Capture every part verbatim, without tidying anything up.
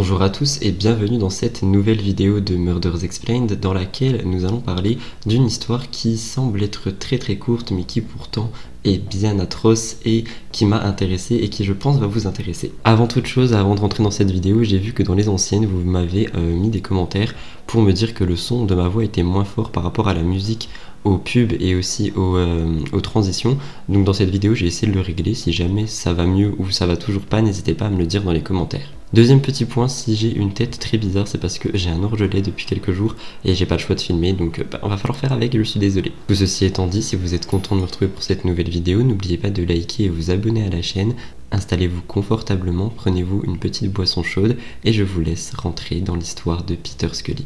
Bonjour à tous et bienvenue dans cette nouvelle vidéo de Murders Explained dans laquelle nous allons parler d'une histoire qui semble être très très courte mais qui pourtant est bien atroce et qui m'a intéressé et qui je pense va vous intéresser. Avant toute chose, avant de rentrer dans cette vidéo, j'ai vu que dans les anciennes vous m'avez euh, mis des commentaires pour me dire que le son de ma voix était moins fort par rapport à la musique, aux pubs et aussi aux, euh, aux transitions. Donc dans cette vidéo j'ai essayé de le régler. Si jamais ça va mieux ou ça va toujours pas, n'hésitez pas à me le dire dans les commentaires. Deuxième petit point, si j'ai une tête très bizarre, c'est parce que j'ai un orgelet depuis quelques jours et j'ai pas le choix de filmer, donc bah, on va falloir faire avec et je suis désolé. Tout ceci étant dit, si vous êtes content de me retrouver pour cette nouvelle vidéo, n'oubliez pas de liker et vous abonner à la chaîne. Installez-vous confortablement, prenez-vous une petite boisson chaude et je vous laisse rentrer dans l'histoire de Peter Scully.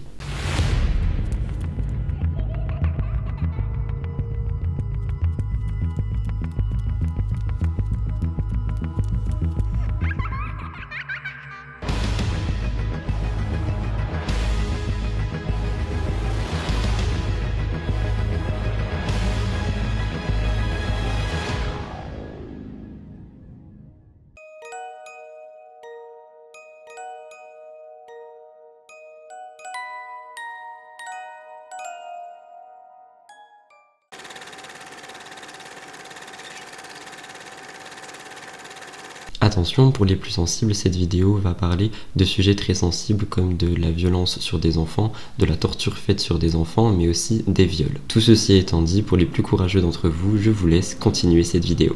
Attention, pour les plus sensibles, cette vidéo va parler de sujets très sensibles comme de la violence sur des enfants, de la torture faite sur des enfants, mais aussi des viols. Tout ceci étant dit, pour les plus courageux d'entre vous, je vous laisse continuer cette vidéo.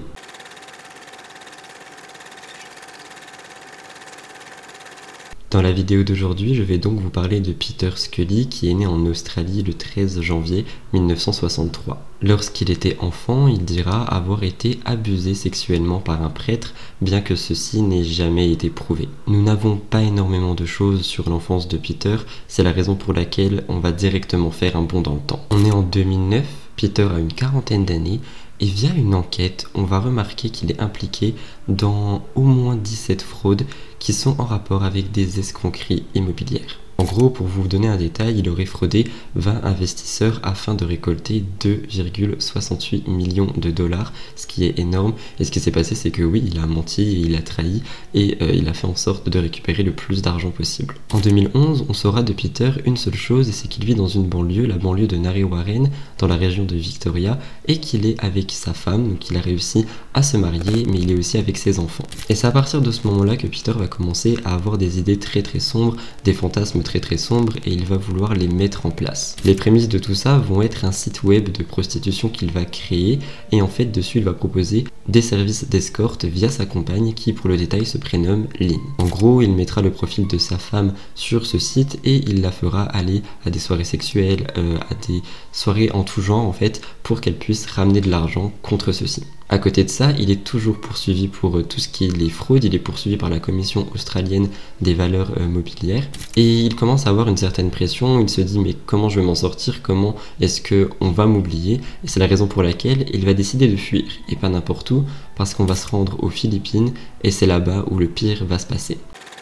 Dans la vidéo d'aujourd'hui, je vais donc vous parler de Peter Scully qui est né en Australie le treize janvier mille neuf cent soixante-trois. Lorsqu'il était enfant, il dira avoir été abusé sexuellement par un prêtre, bien que ceci n'ait jamais été prouvé. Nous n'avons pas énormément de choses sur l'enfance de Peter, c'est la raison pour laquelle on va directement faire un bond dans le temps. On est en deux mille neuf, Peter a une quarantaine d'années, et via une enquête, on va remarquer qu'il est impliqué dans au moins dix-sept fraudes qui sont en rapport avec des escroqueries immobilières. En gros, pour vous donner un détail, il aurait fraudé vingt investisseurs afin de récolter deux virgule soixante-huit millions de dollars, ce qui est énorme. Et ce qui s'est passé, c'est que oui, il a menti, et il a trahi et euh, il a fait en sorte de récupérer le plus d'argent possible. En deux mille onze, on saura de Peter une seule chose, c'est qu'il vit dans une banlieue, la banlieue de Narre Warren, dans la région de Victoria, et qu'il est avec sa femme, donc il a réussi à se marier, mais il est aussi avec ses enfants. Et c'est à partir de ce moment-là que Peter va commencer à avoir des idées très très sombres, des fantasmes très très sombres, et il va vouloir les mettre en place. Les prémices de tout ça vont être un site web de prostitution qu'il va créer, et en fait dessus il va proposer des services d'escorte via sa compagne qui pour le détail se prénomme Lynn. En gros, il mettra le profil de sa femme sur ce site et il la fera aller à des soirées sexuelles, euh, à des soirées en tout genre en fait, pour qu'elle puisse ramener de l'argent contre ceci. À côté de ça, il est toujours poursuivi pour euh, tout ce qui est les fraudes, il est poursuivi par la Commission australienne des valeurs euh, mobilières et il commence à avoir une certaine pression, il se dit mais comment je vais m'en sortir, comment est-ce qu'on va m'oublier, et c'est la raison pour laquelle il va décider de fuir, et pas n'importe où, parce qu'on va se rendre aux Philippines et c'est là-bas où le pire va se passer.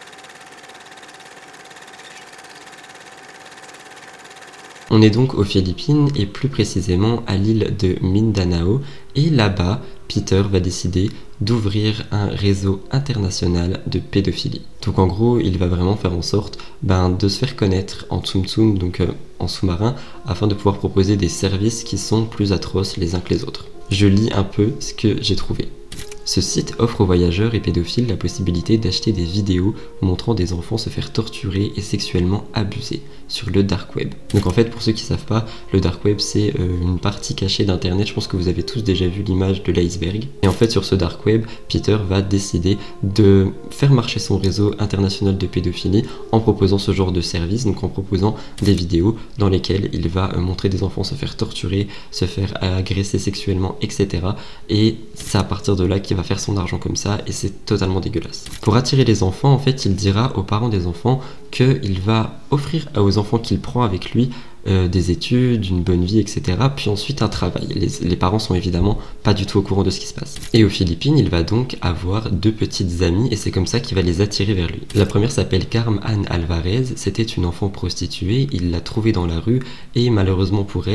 On est donc aux Philippines et plus précisément à l'île de Mindanao et là-bas, Peter va décider d'ouvrir un réseau international de pédophilie. Donc en gros, il va vraiment faire en sorte ben, de se faire connaître en tsum tsum, donc euh, en sous-marin, afin de pouvoir proposer des services qui sont plus atroces les uns que les autres. Je lis un peu ce que j'ai trouvé. Ce site offre aux voyageurs et pédophiles la possibilité d'acheter des vidéos montrant des enfants se faire torturer et sexuellement abuser sur le dark web. Donc en fait, pour ceux qui ne savent pas, le dark web c'est euh, une partie cachée d'internet. Je pense que vous avez tous déjà vu l'image de l'iceberg. Et en fait, sur ce dark web, Peter va décider de faire marcher son réseau international de pédophilie en proposant ce genre de service, donc en proposant des vidéos dans lesquelles il va euh, montrer des enfants se faire torturer, se faire agresser sexuellement, et cetera. Et c'est à partir de là qu'il va faire son argent comme ça et c'est totalement dégueulasse. Pour attirer les enfants, en fait, il dira aux parents des enfants qu'il va offrir aux enfants qu'il prend avec lui euh, des études, une bonne vie, et cetera. Puis ensuite un travail. Les, les parents sont évidemment pas du tout au courant de ce qui se passe. Et aux Philippines, il va donc avoir deux petites amies et c'est comme ça qu'il va les attirer vers lui. La première s'appelle Carmen Anne Alvarez. C'était une enfant prostituée. Il l'a trouvée dans la rue et malheureusement pour elle,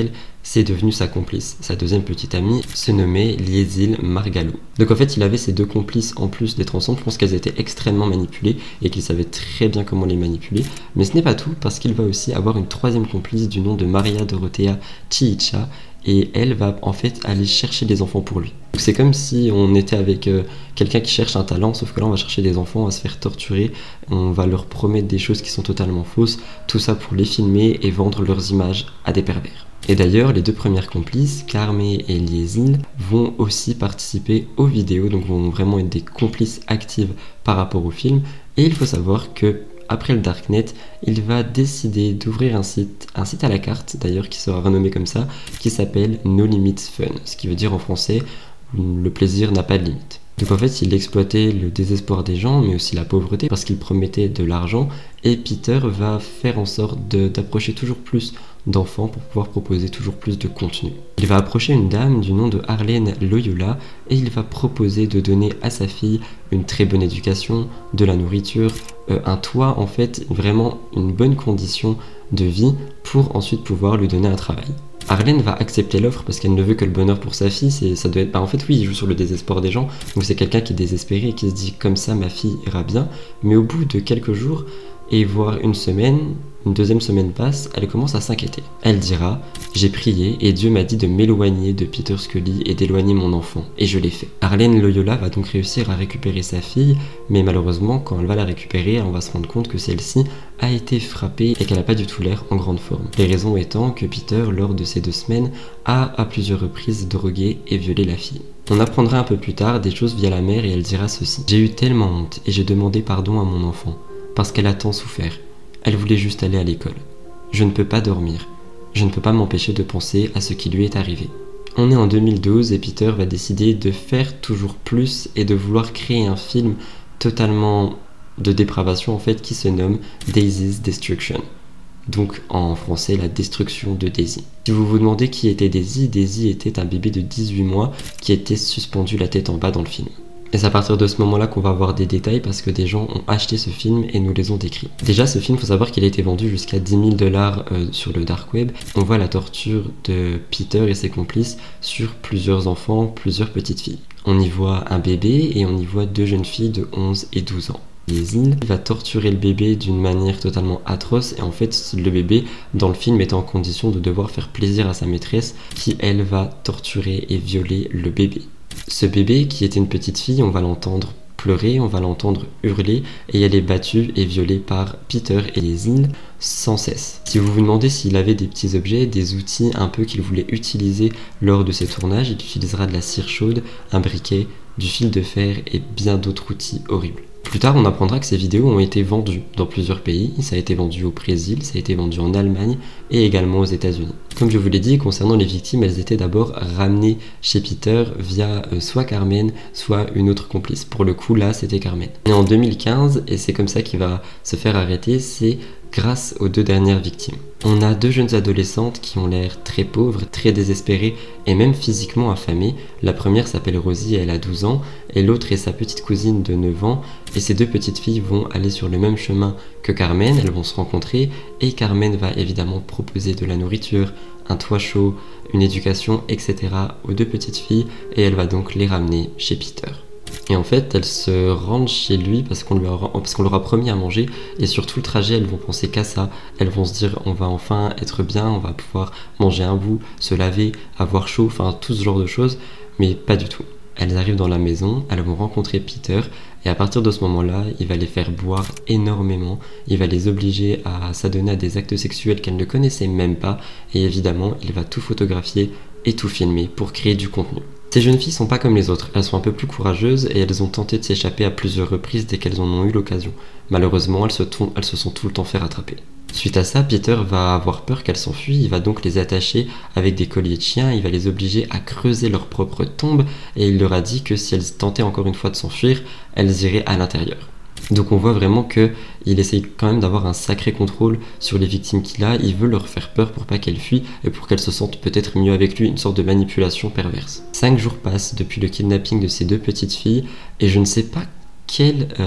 c'est devenu sa complice. Sa deuxième petite amie se nommait Liesil Margalou. Donc en fait, il avait ces deux complices en plus d'être ensemble. Je pense qu'elles étaient extrêmement manipulées et qu'il savait très bien comment les manipuler. Mais ce n'est pas tout, parce qu'il va aussi avoir une troisième complice du nom de Maria Dorothea Chicha, et elle va en fait aller chercher des enfants pour lui. C'est comme si on était avec euh, quelqu'un qui cherche un talent, sauf que là on va chercher des enfants, on va se faire torturer, on va leur promettre des choses qui sont totalement fausses, tout ça pour les filmer et vendre leurs images à des pervers. Et d'ailleurs, les deux premières complices, Carmé et Liesil, vont aussi participer aux vidéos, donc vont vraiment être des complices actives par rapport au film. Et il faut savoir que après le Darknet, il va décider d'ouvrir un site, un site à la carte d'ailleurs qui sera renommé comme ça, qui s'appelle No Limits Fun, ce qui veut dire en français le plaisir n'a pas de limite. Donc en fait, il exploitait le désespoir des gens, mais aussi la pauvreté, parce qu'il promettait de l'argent, et Peter va faire en sorte d'approcher toujours plus d'enfants pour pouvoir proposer toujours plus de contenu. Il va approcher une dame du nom de Arlene Loyola, et il va proposer de donner à sa fille une très bonne éducation, de la nourriture, euh, un toit, en fait, vraiment une bonne condition de vie, pour ensuite pouvoir lui donner un travail. Arlene va accepter l'offre parce qu'elle ne veut que le bonheur pour sa fille. C'est, ça doit être, bah en fait oui, il joue sur le désespoir des gens. Donc c'est quelqu'un qui est désespéré et qui se dit comme ça ma fille ira bien. Mais au bout de quelques jours et voire une semaine, une deuxième semaine passe, elle commence à s'inquiéter. Elle dira « J'ai prié et Dieu m'a dit de m'éloigner de Peter Scully et d'éloigner mon enfant. Et je l'ai fait. » Arlene Loyola va donc réussir à récupérer sa fille, mais malheureusement, quand elle va la récupérer, on va se rendre compte que celle-ci a été frappée et qu'elle n'a pas du tout l'air en grande forme. Les raisons étant que Peter, lors de ces deux semaines, a à plusieurs reprises drogué et violé la fille. On apprendra un peu plus tard des choses via la mère et elle dira ceci. « J'ai eu tellement honte et j'ai demandé pardon à mon enfant, parce qu'elle a tant souffert. Elle voulait juste aller à l'école. Je ne peux pas dormir. Je ne peux pas m'empêcher de penser à ce qui lui est arrivé. » On est en deux mille douze et Peter va décider de faire toujours plus et de vouloir créer un film totalement de dépravation en fait qui se nomme Daisy's Destruction. Donc en français la destruction de Daisy. Si vous vous demandez qui était Daisy, Daisy était un bébé de dix-huit mois qui était suspendu la tête en bas dans le film. Et c'est à partir de ce moment-là qu'on va avoir des détails parce que des gens ont acheté ce film et nous les ont décrits. Déjà, ce film, il faut savoir qu'il a été vendu jusqu'à dix mille dollars euh, sur le dark web. On voit la torture de Peter et ses complices sur plusieurs enfants, plusieurs petites filles. On y voit un bébé et on y voit deux jeunes filles de onze et douze ans. Liesil va torturer le bébé d'une manière totalement atroce et en fait le bébé dans le film est en condition de devoir faire plaisir à sa maîtresse qui elle va torturer et violer le bébé. Ce bébé qui était une petite fille, on va l'entendre pleurer, on va l'entendre hurler et elle est battue et violée par Peter et Liesil sans cesse. Si vous vous demandez s'il avait des petits objets, des outils un peu qu'il voulait utiliser lors de ses tournages, il utilisera de la cire chaude, un briquet, du fil de fer et bien d'autres outils horribles. Plus tard, on apprendra que ces vidéos ont été vendues dans plusieurs pays. Ça a été vendu au Brésil, ça a été vendu en Allemagne et également aux États-Unis. Comme je vous l'ai dit, concernant les victimes, elles étaient d'abord ramenées chez Peter via euh, soit Carmen, soit une autre complice. Pour le coup, là, c'était Carmen. Et en deux mille quinze, et c'est comme ça qu'il va se faire arrêter, c'est grâce aux deux dernières victimes. On a deux jeunes adolescentes qui ont l'air très pauvres, très désespérées et même physiquement affamées. La première s'appelle Rosie, elle a douze ans, et l'autre est sa petite cousine de neuf ans. Et ces deux petites filles vont aller sur le même chemin que Carmen, elles vont se rencontrer et Carmen va évidemment proposer de la nourriture, un toit chaud, une éducation, et cetera aux deux petites filles et elle va donc les ramener chez Peter. Et en fait, elles se rendent chez lui parce qu'on lui a, parce qu'on leur a promis à manger. Et sur tout le trajet, elles vont penser qu'à ça. Elles vont se dire, on va enfin être bien, on va pouvoir manger un bout, se laver, avoir chaud, enfin tout ce genre de choses. Mais pas du tout. Elles arrivent dans la maison, elles vont rencontrer Peter. Et à partir de ce moment-là, il va les faire boire énormément. Il va les obliger à s'adonner à des actes sexuels qu'elles ne connaissaient même pas. Et évidemment, il va tout photographier et tout filmer pour créer du contenu. Ces jeunes filles sont pas comme les autres, elles sont un peu plus courageuses et elles ont tenté de s'échapper à plusieurs reprises dès qu'elles en ont eu l'occasion. Malheureusement, elles se, elles se sont tout le temps fait rattraper. Suite à ça, Peter va avoir peur qu'elles s'enfuient, il va donc les attacher avec des colliers de chiens, il va les obliger à creuser leur propre tombe et il leur a dit que si elles tentaient encore une fois de s'enfuir, elles iraient à l'intérieur. Donc on voit vraiment qu'il essaye quand même d'avoir un sacré contrôle sur les victimes qu'il a, il veut leur faire peur pour pas qu'elles fuient et pour qu'elles se sentent peut-être mieux avec lui, une sorte de manipulation perverse. Cinq jours passent depuis le kidnapping de ces deux petites filles et je ne sais pas quelle euh,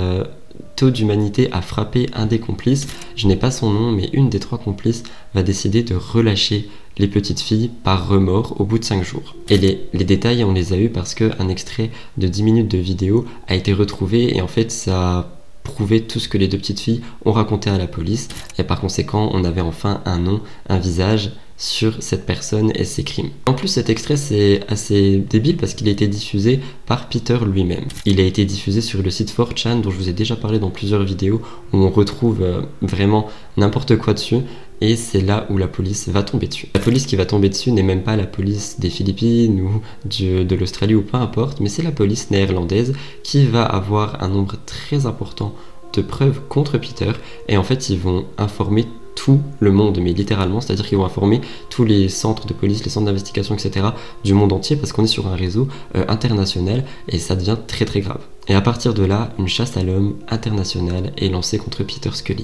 taux d'humanité a frappé un des complices, je n'ai pas son nom, mais une des trois complices va décider de relâcher les petites filles par remords au bout de cinq jours. Et les, les détails, on les a eus parce qu'un extrait de dix minutes de vidéo a été retrouvé et en fait ça a prouvé tout ce que les deux petites filles ont raconté à la police et par conséquent on avait enfin un nom, un visage sur cette personne et ses crimes. En plus cet extrait c'est assez débile parce qu'il a été diffusé par Peter lui-même. Il a été diffusé sur le site four chan dont je vous ai déjà parlé dans plusieurs vidéos où on retrouve euh, vraiment n'importe quoi dessus et c'est là où la police va tomber dessus. La police qui va tomber dessus n'est même pas la police des Philippines ou du, de l'Australie ou peu importe, mais c'est la police néerlandaise qui va avoir un nombre très important de preuves contre Peter et en fait ils vont informer tout le monde, mais littéralement, c'est-à-dire qu'ils vont informer tous les centres de police, les centres d'investigation, et cetera du monde entier parce qu'on est sur un réseau euh, international et ça devient très très grave. Et à partir de là, une chasse à l'homme internationale est lancée contre Peter Scully.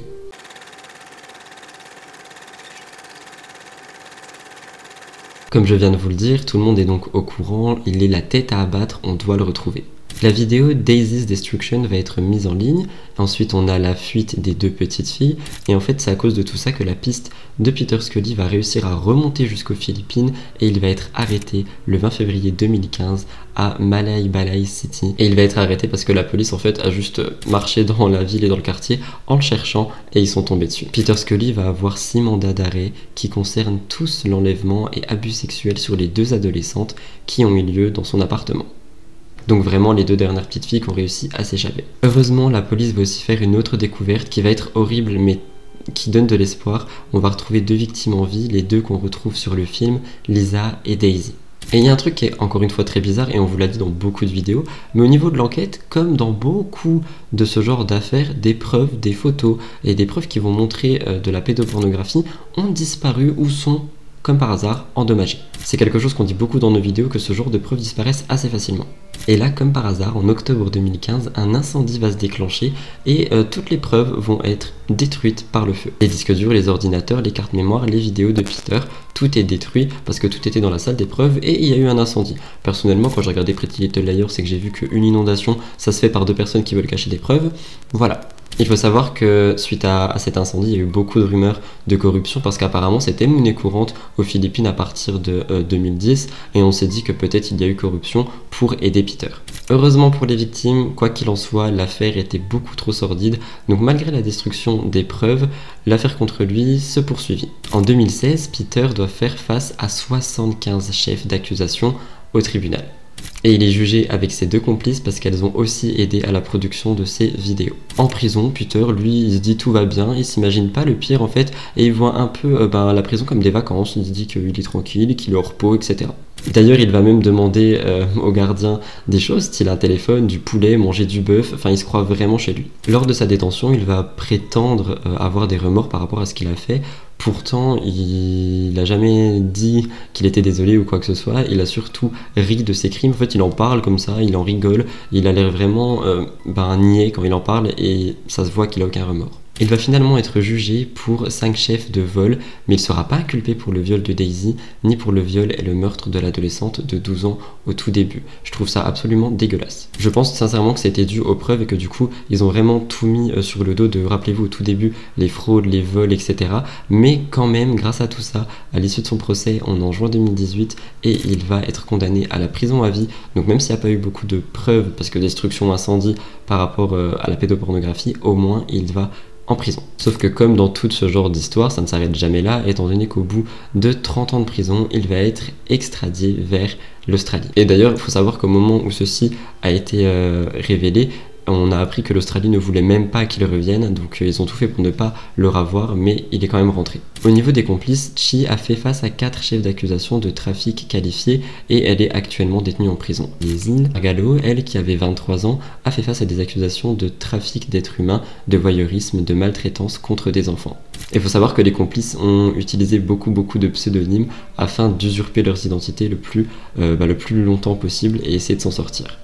Comme je viens de vous le dire, tout le monde est donc au courant, il est la tête à abattre, on doit le retrouver. La vidéo Daisy's Destruction va être mise en ligne, ensuite on a la fuite des deux petites filles, et en fait c'est à cause de tout ça que la piste de Peter Scully va réussir à remonter jusqu'aux Philippines et il va être arrêté le vingt février deux mille quinze à Malaybalay City. Et il va être arrêté parce que la police en fait a juste marché dans la ville et dans le quartier en le cherchant et ils sont tombés dessus. Peter Scully va avoir six mandats d'arrêt qui concernent tous l'enlèvement et abus sexuels sur les deux adolescentes qui ont eu lieu dans son appartement. Donc vraiment les deux dernières petites filles qui ont réussi à s'échapper. Heureusement, la police va aussi faire une autre découverte qui va être horrible mais qui donne de l'espoir. On va retrouver deux victimes en vie, les deux qu'on retrouve sur le film, Lisa et Daisy. Et il y a un truc qui est encore une fois très bizarre et on vous l'a dit dans beaucoup de vidéos, mais au niveau de l'enquête, comme dans beaucoup de ce genre d'affaires, des preuves, des photos et des preuves qui vont montrer euh, de la pédopornographie ont disparu ou sont comme par hasard endommagées. C'est quelque chose qu'on dit beaucoup dans nos vidéos, que ce genre de preuves disparaissent assez facilement. Et là, comme par hasard, en octobre deux mille quinze, un incendie va se déclencher et euh, toutes les preuves vont être détruites par le feu. Les disques durs, les ordinateurs, les cartes mémoire, les vidéos de Peter, tout est détruit parce que tout était dans la salle d'épreuve et il y a eu un incendie. Personnellement, quand j'ai regardé Pretty Little Liars, c'est que j'ai vu qu'une inondation, ça se fait par deux personnes qui veulent cacher des preuves. Voilà. Il faut savoir que suite à, à cet incendie, il y a eu beaucoup de rumeurs de corruption parce qu'apparemment c'était monnaie courante aux Philippines à partir de euh, deux mille dix et on s'est dit que peut-être il y a eu corruption pour aider Peter. Heureusement pour les victimes, quoi qu'il en soit, l'affaire était beaucoup trop sordide, donc malgré la destruction des preuves, l'affaire contre lui se poursuivit. En deux mille seize, Peter doit faire face à soixante-quinze chefs d'accusation au tribunal. Et il est jugé avec ses deux complices parce qu'elles ont aussi aidé à la production de ces vidéos. En prison, Peter, lui, il se dit tout va bien, il s'imagine pas le pire en fait, et il voit un peu euh, ben, la prison comme des vacances, il se dit qu'il est tranquille, qu'il est au repos, et cetera. D'ailleurs, il va même demander euh, au gardien des choses, style un téléphone, du poulet, manger du bœuf, enfin il se croit vraiment chez lui. Lors de sa détention, il va prétendre euh, avoir des remords par rapport à ce qu'il a fait. Pourtant, il n'a jamais dit qu'il était désolé ou quoi que ce soit, il a surtout ri de ses crimes. En fait, il en parle comme ça, il en rigole, il a l'air vraiment euh, ben, niais quand il en parle et ça se voit qu'il n'a aucun remords. Il va finalement être jugé pour cinq chefs de vol, mais il ne sera pas inculpé pour le viol de Daisy, ni pour le viol et le meurtre de l'adolescente de douze ans au tout début. Je trouve ça absolument dégueulasse. Je pense sincèrement que c'était dû aux preuves et que du coup, ils ont vraiment tout mis sur le dos de, rappelez-vous au tout début, les fraudes, les vols, et cetera. Mais quand même, grâce à tout ça, à l'issue de son procès, on est en juin deux mille dix-huit et il va être condamné à la prison à vie. Donc même s'il n'y a pas eu beaucoup de preuves, parce que destruction, incendie par rapport à la pédopornographie, au moins il va en prison. Sauf que comme dans tout ce genre d'histoire, ça ne s'arrête jamais là, étant donné qu'au bout de trente ans de prison, il va être extradé vers l'Australie. Et d'ailleurs, il faut savoir qu'au moment où ceci a été euh, révélé, on a appris que l'Australie ne voulait même pas qu'il revienne, donc euh, ils ont tout fait pour ne pas le revoir, mais il est quand même rentré. Au niveau des complices, Chi a fait face à quatre chefs d'accusation de trafic qualifiés et elle est actuellement détenue en prison. Yezil Gallo, elle qui avait vingt-trois ans, a fait face à des accusations de trafic d'êtres humains, de voyeurisme, de maltraitance contre des enfants. Il faut savoir que les complices ont utilisé beaucoup beaucoup de pseudonymes afin d'usurper leurs identités le plus, euh, bah, le plus longtemps possible et essayer de s'en sortir.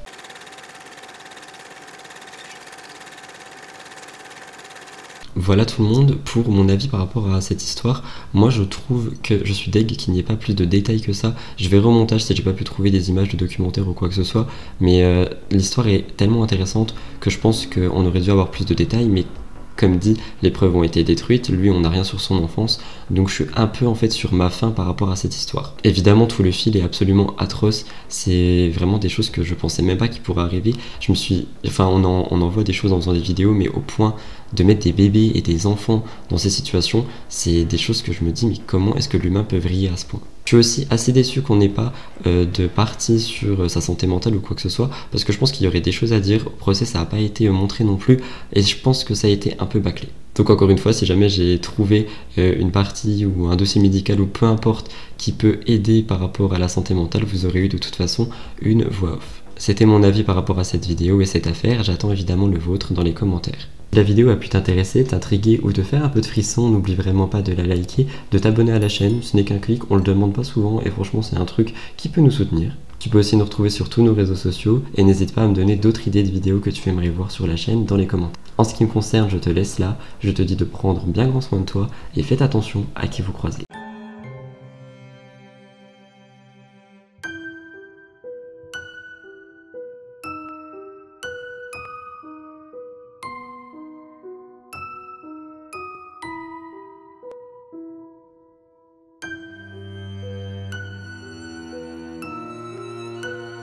Voilà tout le monde pour mon avis par rapport à cette histoire. Moi je trouve que je suis deg qu'il n'y ait pas plus de détails que ça. Je vais remontage si j'ai pas pu trouver des images de documentaires ou quoi que ce soit, mais euh, l'histoire est tellement intéressante que je pense qu'on aurait dû avoir plus de détails, mais comme dit, les preuves ont été détruites, lui on n'a rien sur son enfance, donc je suis un peu en fait sur ma faim par rapport à cette histoire. Évidemment tout le fil est absolument atroce, c'est vraiment des choses que je pensais même pas qu'il pourrait arriver. Je me suis, enfin on en, on en voit des choses en faisant des vidéos, mais au point de mettre des bébés et des enfants dans ces situations, c'est des choses que je me dis mais comment est-ce que l'humain peut vriller à ce point? Je suis aussi assez déçu qu'on n'ait pas euh, de partie sur euh, sa santé mentale ou quoi que ce soit, parce que je pense qu'il y aurait des choses à dire. Au procès, ça n'a pas été euh, montré non plus, et je pense que ça a été un peu bâclé. Donc encore une fois, si jamais j'ai trouvé euh, une partie ou un dossier médical ou peu importe qui peut aider par rapport à la santé mentale, vous aurez eu de toute façon une voix off. C'était mon avis par rapport à cette vidéo et cette affaire, j'attends évidemment le vôtre dans les commentaires. Si la vidéo a pu t'intéresser, t'intriguer ou te faire un peu de frisson, n'oublie vraiment pas de la liker, de t'abonner à la chaîne, ce n'est qu'un clic, on le demande pas souvent et franchement c'est un truc qui peut nous soutenir. Tu peux aussi nous retrouver sur tous nos réseaux sociaux et n'hésite pas à me donner d'autres idées de vidéos que tu aimerais voir sur la chaîne dans les commentaires. En ce qui me concerne, je te laisse là, je te dis de prendre bien grand soin de toi et faites attention à qui vous croisez.